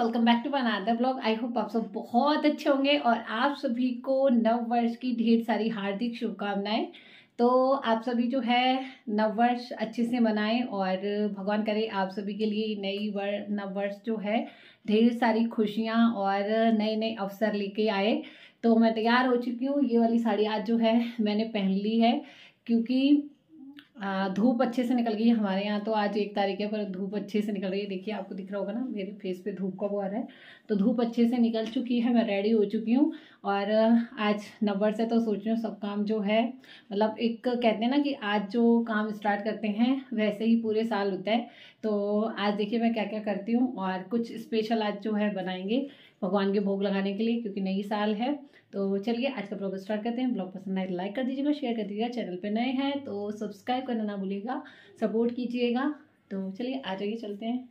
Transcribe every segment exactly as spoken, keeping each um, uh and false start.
Welcome back to another vlog. I hope आप सब बहुत अच्छे होंगे और आप सभी को नव वर्ष की ढेर सारी हार्दिक शुभकामनाएं। तो आप सभी जो है नव वर्ष अच्छे से मनाएं और भगवान करे आप सभी के लिए नई वर्ष नव वर्ष जो है ढेर सारी खुशियां और नए नए अवसर लेके आए। तो मैं तैयार हो चुकी हूँ। ये वाली साड़ी आज जो है मैंने पहन ली है क्योंकि धूप अच्छे से निकल गई है। हमारे यहाँ तो आज एक तारीख है पर धूप अच्छे से निकल रही है। देखिए आपको दिख रहा होगा ना मेरे फेस पे धूप का वो आ रहा है। तो धूप अच्छे से निकल चुकी है, मैं रेडी हो चुकी हूँ और आज नववर्ष है तो सोच रही हूँ सब काम जो है मतलब एक कहते हैं ना कि आज जो काम स्टार्ट करते हैं वैसे ही पूरे साल होता है। तो आज देखिए मैं क्या क्या करती हूँ और कुछ स्पेशल आज जो है बनाएंगे भगवान के भोग लगाने के लिए क्योंकि नई साल है। तो चलिए आज का ब्लॉग स्टार्ट करते हैं। ब्लॉग पसंद आए तो लाइक कर दीजिएगा, शेयर कर दीजिएगा, चैनल पे नए हैं तो सब्सक्राइब करना ना भूलिएगा, सपोर्ट कीजिएगा। तो चलिए आ जाइए चलते हैं।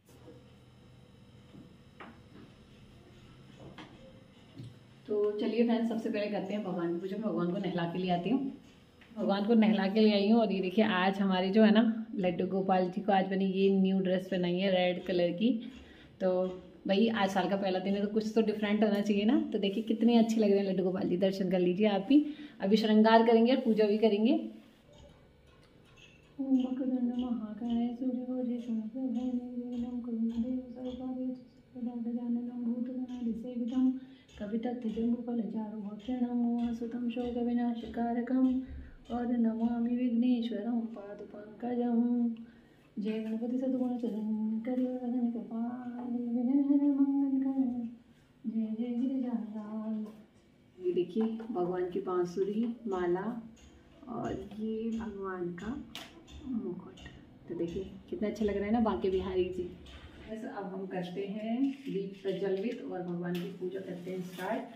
तो चलिए फ्रेंड्स सबसे पहले करते हैं भगवान की पूजा। मैं भगवान को नहला के लिए आती हूँ। भगवान को नहला के ले आई हूँ और ये देखिए आज हमारी जो है ना लड्डू गोपाल जी को आज मैंने ये न्यू ड्रेस पहनाई है रेड कलर की। तो भाई आज साल का पहला दिन है तो कुछ तो डिफरेंट होना चाहिए ना। तो देखिए कितने अच्छे लग रहे हैं लड्डू गोपाल जी, दर्शन कर लीजिए आप भी। अभी श्रृंगार करेंगे और पूजा भी करेंगे। और नमामि विघ्नेश्वरं पादपंकजं। जय गणपति सद्गुण शंकर वदन कपाल विघ्न मंगल। जय जय गिरिजालाल। ये देखिए भगवान की बांसुरी माला और ये भगवान का मुकुट। तो देखिए कितना अच्छा लग रहा है ना बांके बिहारी जी। बस अब हम करते हैं दीप प्रज्वलित और भगवान की पूजा करते हैं स्टार्ट।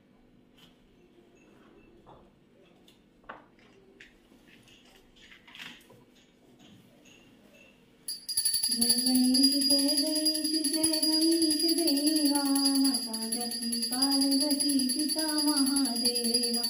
जय गणेश जय गणेश जय गणेश देवा माता लक्ष्मी पार्वती पिता महादेवा।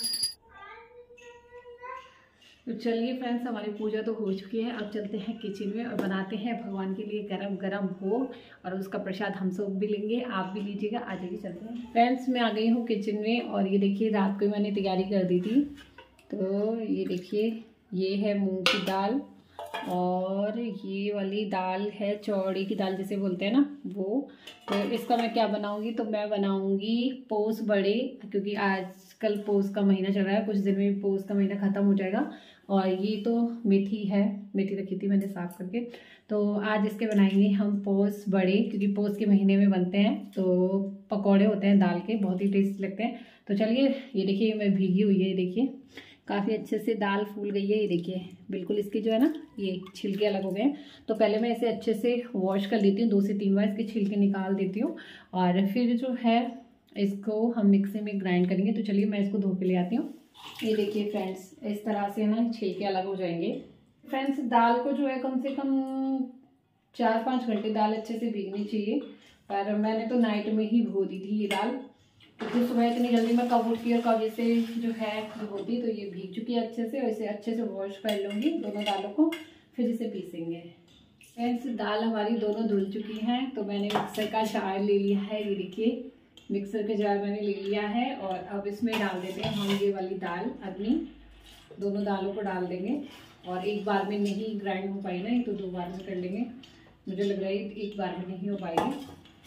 तो चलिए फ्रेंड्स हमारी पूजा तो हो चुकी है। अब चलते हैं किचन में और बनाते हैं भगवान के लिए गरम गरम भोग और उसका प्रसाद हम सब भी लेंगे, आप भी लीजिएगा। आ जाइए चलते हैं। फ्रेंड्स मैं आ गई हूँ किचन में और ये देखिए रात को मैंने तैयारी कर दी थी। तो ये देखिए ये है मूंग की दाल और ये वाली दाल है चौड़ी की दाल जिसे बोलते हैं ना वो। तो इसका मैं क्या बनाऊंगी, तो मैं बनाऊंगी पोस बड़े क्योंकि आजकल पोस का महीना चल रहा है, कुछ दिन में पोस का महीना ख़त्म हो जाएगा। और ये तो मेथी है, मेथी रखी थी मैंने साफ़ करके। तो आज इसके बनाएंगे हम पोस बड़े क्योंकि पोस के महीने में बनते हैं। तो पकौड़े होते हैं दाल के, बहुत ही टेस्टी लगते हैं। तो चलिए ये देखिए मैं भीगी हुई है, ये देखिए काफ़ी अच्छे से दाल फूल गई है। ये देखिए बिल्कुल इसके जो है ना ये छिलके अलग हो गए हैं। तो पहले मैं इसे अच्छे से वॉश कर लेती हूँ, दो से तीन बार इसके छिलके निकाल देती हूँ और फिर जो है इसको हम मिक्सी में ग्राइंड करेंगे। तो चलिए मैं इसको धो के ले आती हूँ। ये देखिए फ्रेंड्स इस तरह से ना छिलके अलग हो जाएंगे। फ्रेंड्स दाल को जो है कम से कम चार पाँच घंटे दाल अच्छे से भीगनी चाहिए, पर मैंने तो नाइट में ही भिगो दी थी ये दाल क्योंकि सुबह इतनी जल्दी मैं कब उठती और कब इसे जो है भिगोती। तो ये भीग चुकी है अच्छे से और इसे अच्छे से वॉश कर लूँगी दोनों दालों को, फिर इसे पीसेंगे। फ्रेंड्स दाल हमारी दोनों धुल चुकी हैं तो मैंने मिक्सर का जार ले लिया है। ये देखिए मिक्सर का जार मैंने ले लिया है और अब इसमें डाल देते हैं हम ये वाली दाल अपनी, दोनों दालों को डाल देंगे। और एक बार में नहीं ग्राइंड हो पाई ना, ये तो दो बार में कर लेंगे, मुझे लग रहा है एक बार में नहीं हो पाएगी।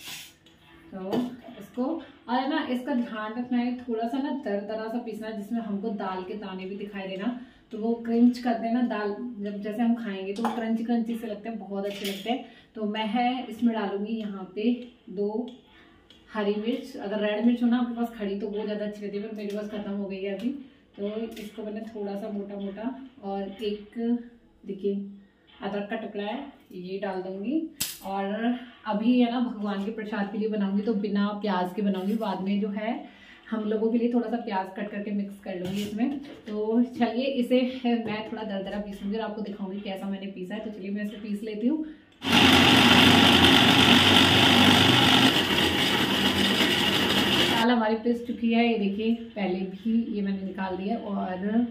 तो इसको और है ना इसका ध्यान रखना है थोड़ा सा ना दरदरा सा पीसना जिसमें हमको दाल के दाने भी दिखाई देना। तो वो क्रंच करते हैं ना दाल, जब जैसे हम खाएंगे तो वो क्रंची क्रंची से लगते हैं, बहुत अच्छे लगते हैं। तो मैं है इसमें डालूंगी यहाँ पे दो हरी मिर्च। अगर रेड मिर्च हो ना आपके पास खड़ी तो वो ज़्यादा अच्छी रहती है, पर मेरे पास ख़त्म हो गई है अभी। तो इसको मैंने थोड़ा सा मोटा मोटा और एक देखिए अदरक का टुकड़ा है ये डाल दूंगी। और अभी है ना भगवान के प्रसाद के लिए बनाऊंगी तो बिना प्याज के बनाऊंगी, बाद में जो है हम लोगों के लिए थोड़ा सा प्याज कट करके मिक्स कर लूँगी इसमें। तो चलिए इसे मैं थोड़ा दरदरा पीसूँगी और आपको दिखाऊंगी कैसा मैंने पीसा है। तो चलिए मैं इसे पीस लेती हूँ। दाल हमारी पीस चुकी है, ये देखिए पहले भी ये मैंने निकाल दिया। और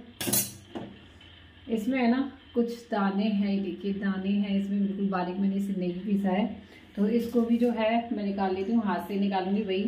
इसमें है ना कुछ दाने हैं, ये देखिए दाने हैं इसमें, बिल्कुल बारीक मैंने इसे नहीं पीसा है। तो इसको भी जो है मैं निकाल लेती हूँ, हाथ से निकालूंगी। भाई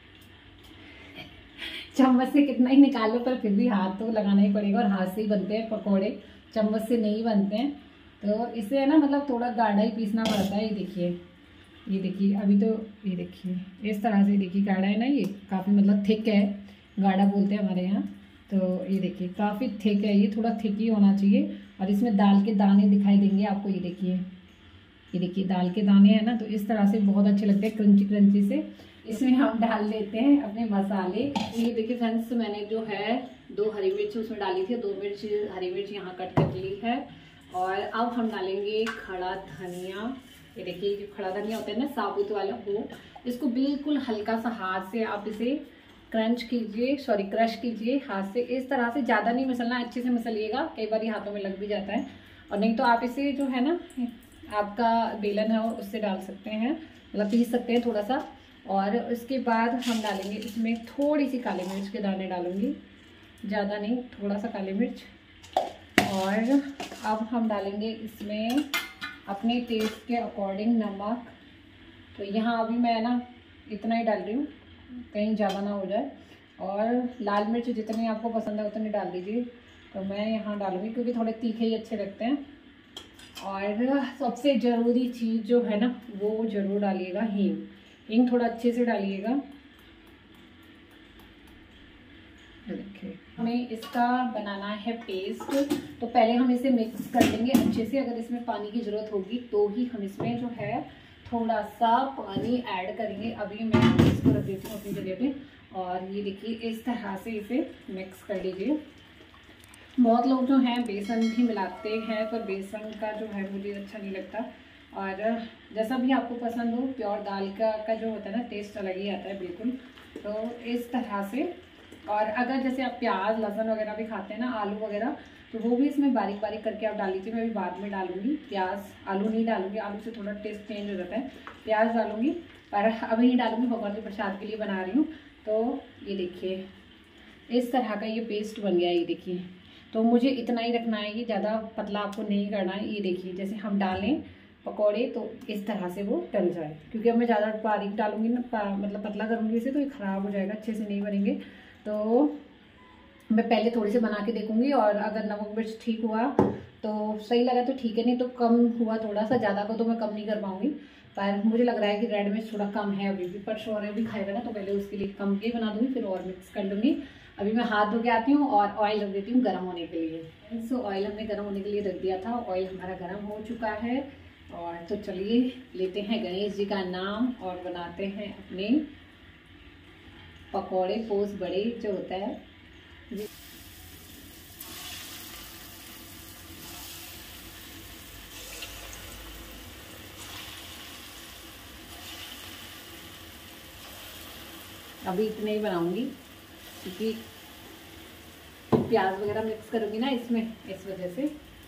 चम्मच से कितना ही निकालो पर फिर भी हाथ तो लगाना ही पड़ेगा, और हाथ से ही बनते हैं पकौड़े, चम्मच से नहीं बनते हैं। तो इससे है ना मतलब थोड़ा गाढ़ा ही पीसना पड़ता है। ये देखिए, ये देखिए अभी तो ये देखिए इस तरह से देखिए गाढ़ा है ना, ये काफ़ी मतलब थिक है, गाढ़ा बोलते हैं हमारे यहाँ। तो ये देखिए काफ़ी थिक है, ये थोड़ा थिक ही होना चाहिए। और इसमें दाल के दाने दिखाई देंगे आपको, ये देखिए, ये देखिए दाल के दाने हैं ना, तो इस तरह से बहुत अच्छे लगते हैं क्रंची क्रंची से। इसमें हम डाल लेते हैं अपने मसाले। ये देखिए फ्रेंड्स, मैंने जो है दो हरी मिर्च उसमें डाली थी, दो मिर्च हरी मिर्च यहाँ कट कर ली है। और अब हम डालेंगे खड़ा धनिया। ये देखिए जो खड़ा धनिया होता है ना साबुत वाला, वो इसको बिल्कुल हल्का सा हाथ से आप इसे क्रंच कीजिए, सॉरी क्रश कीजिए हाथ से, इस तरह से। ज़्यादा नहीं मसलना, अच्छे से मसलिएगा, कई बार ये हाथों में लग भी जाता है। और नहीं तो आप इसे जो है ना, आपका बेलन है उससे डाल सकते हैं, मतलब पीस सकते हैं थोड़ा सा। और उसके बाद हम डालेंगे इसमें थोड़ी सी काली मिर्च के दाने डालूंगी, ज़्यादा नहीं, थोड़ा सा काली मिर्च। और अब हम डालेंगे इसमें अपने टेस्ट के अकॉर्डिंग नमक। तो यहाँ अभी मैं ना इतना ही डाल रही हूँ, कहीं ज़्यादा ना हो जाए। और लाल मिर्च जितनी आपको पसंद है उतनी डाल दीजिए। तो मैं यहाँ डालूंगी क्योंकि थोड़े तीखे ही अच्छे लगते हैं। और सबसे ज़रूरी चीज़ जो है ना वो ज़रूर डालिएगा, हींग। हींग थोड़ा अच्छे से डालिएगा। देखिए हमें इसका बनाना है पेस्ट, तो पहले हम इसे मिक्स कर लेंगे अच्छे से। अगर इसमें पानी की ज़रूरत होगी तो ही हम इसमें जो है थोड़ा सा पानी ऐड करेंगे। अभी मैं इसको रख देती हूँ अपनी जगह पे। और ये देखिए इस तरह से इसे मिक्स कर लीजिए। बहुत लोग जो हैं बेसन भी मिलाते हैं, पर बेसन का जो है मुझे अच्छा नहीं लगता। और जैसा भी आपको पसंद हो, प्योर दाल का का जो होता है ना टेस्ट अलग ही आता है बिल्कुल। तो इस तरह से। और अगर जैसे आप प्याज लहसुन वगैरह भी खाते हैं ना, आलू वगैरह, तो वो भी इसमें बारीक बारीक करके आप डाल लीजिए। मैं भी बाद में डालूंगी प्याज, आलू नहीं डालूंगी, आलू से थोड़ा टेस्ट चेंज हो जाता है। प्याज डालूंगी पर अभी नहीं डालूंगी, भगवान के प्रसाद के लिए बना रही हूँ। तो ये देखिए इस तरह का ये पेस्ट बन गया। ये देखिए, तो मुझे इतना ही रखना है, ये ज़्यादा पतला आपको नहीं करना है। ये देखिए जैसे हम डालें पकौड़े तो इस तरह से वो डल जाए, क्योंकि अब मैं ज़्यादा बारीक डालूंगी ना, मतलब पतला करूँगी इसे तो ये ख़राब हो जाएगा, अच्छे से नहीं बनेंगे। तो मैं पहले थोड़े से बना के देखूंगी, और अगर नमक मिर्च ठीक हुआ तो सही लगा तो ठीक है, नहीं तो कम हुआ थोड़ा सा, ज़्यादा को तो मैं कम नहीं कर पाऊँगी। पर मुझे लग रहा है कि रेड मिर्च थोड़ा कम है अभी भी, पर शौर्य भी खाएगा ना, तो पहले उसके लिए कम के बना दूँगी, फिर और मिक्स कर लूँगी। अभी मैं हाथ धो के आती हूँ और ऑयल रख देती हूँ गर्म होने के लिए। सो ऑयल हमने गर्म होने के लिए रख दिया था, ऑयल हमारा गर्म हो चुका है। और तो चलिए लेते हैं गणेश जी का नाम और बनाते हैं अपने पकौड़े, पोस बड़े जो होता है। अभी इतने ही बनाऊंगी क्योंकि प्याज वगैरह मिक्स करूंगी ना इसमें, इस वजह से।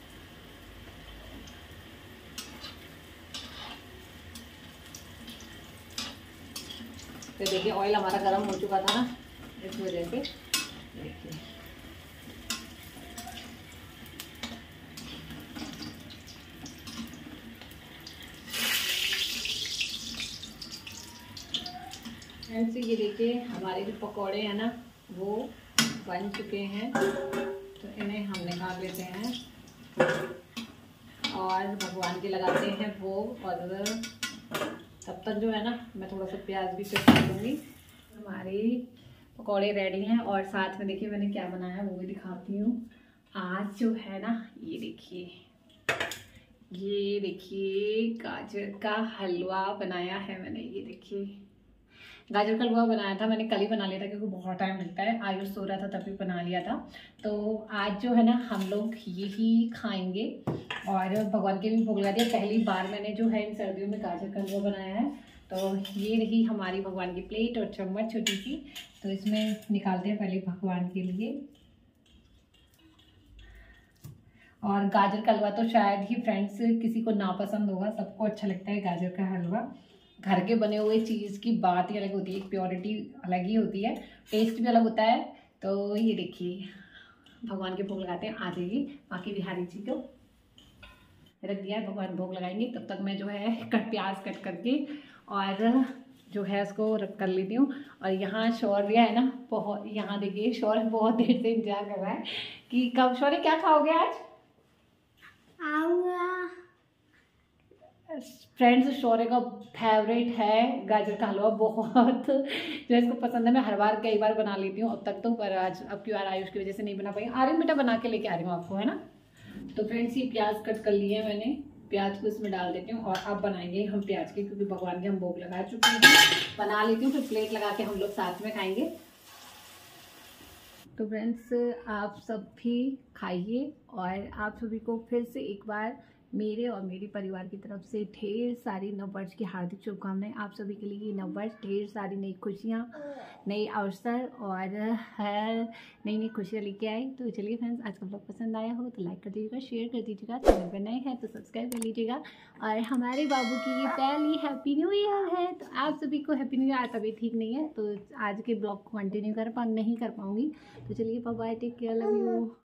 तो देखिए ऑयल हमारा गर्म हो चुका था ना, इस वजह से। देखिए फ्रेंड्स, ये देखिए हमारे जो पकौड़े हैं ना वो बन चुके हैं, तो इन्हें हम निकाल लेते हैं और भगवान के लगाते हैं भोग। और तब तक जो है ना मैं थोड़ा सा प्याज भी कट कर लूँगी। हमारे पकौड़े रेडी हैं, और साथ में देखिए मैंने क्या बनाया है वो भी दिखाती हूँ। आज जो है ना ये देखिए, ये देखिए गाजर का हलवा बनाया है मैंने। ये देखिए गाजर का हलवा बनाया था मैंने, कल ही बना लिया था क्योंकि बहुत टाइम लगता है। आयुष सो रहा था तभी बना लिया था। तो आज जो है ना हम लोग यही खाएंगे और भगवान के भी भोग लगा दिया। पहली बार मैंने जो है इन सर्दियों में गाजर का हलवा बनाया है। तो ये रही हमारी भगवान की प्लेट और चम्मच छोटी सी, तो इसमें निकालते हैं पहले भगवान के लिए। और गाजर का हलवा तो शायद ही फ्रेंड्स किसी को नापसंद होगा, सबको अच्छा लगता है गाजर का हलवा। घर के बने हुए चीज़ की बात ही अलग होती है, एक प्योरिटी अलग ही होती है, टेस्ट भी अलग होता है। तो ये देखिए भगवान के भोग लगाते हैं। आ जाइए बाकी बिहारी जी को रख दिया है, भगवान भोग लगाएंगे। तब तक मैं जो है कट प्याज कट करके और जो है उसको रख कर लेती हूँ। और यहाँ शौर्य है ना, बहुत, यहाँ देखिए शौर्य बहुत देर से इंतजार कर रहा है कि कब। शौर्य क्या खाओगे आज? आऊंगा फ्रेंड्स, शौर्य का फेवरेट है गाजर का हलवा, बहुत जो इसको पसंद है। मैं हर बार कई बार बना लेती हूँ अब तक तो, पर आज अब की बार आयुष की वजह से नहीं बना पाई। आ रही हूँ बेटा, बना के लेके आ रही हूँ आपको, है ना। तो फ्रेंड्स ये प्याज कट कर लिए है मैंने, प्याज को इसमें डाल देती हूँ और अब बनाएंगे हम प्याज के, क्योंकि भगवान के हम भोग लगा चुके हैं। बना लेती हूँ, फिर प्लेट लगा के हम लोग साथ में खाएंगे। तो फ्रेंड्स आप सब भी खाइए और आप सभी को फिर से एक बार मेरे और मेरे परिवार की तरफ से ढेर सारी नववर्ष की हार्दिक शुभकामनाएं। आप सभी के लिए ये नववर्ष ढेर सारी नई खुशियाँ, नए अवसर और हर नई नई खुशियाँ लेके आए। तो चलिए फ्रेंड्स, आज का ब्लॉग पसंद आया हो तो लाइक कर दीजिएगा, शेयर कर दीजिएगा, चैनल पर नए हैं तो सब्सक्राइब कर लीजिएगा। और हमारे बाबू की ये पहली हैप्पी न्यू ईयर है, तो आप सभी को हैप्पी न्यू ईयर। आज तबीयत ठीक नहीं है तो आज के ब्लॉग को कंटिन्यू कर पा नहीं कर पाऊँगी। तो चलिए bye bye, take care, love you.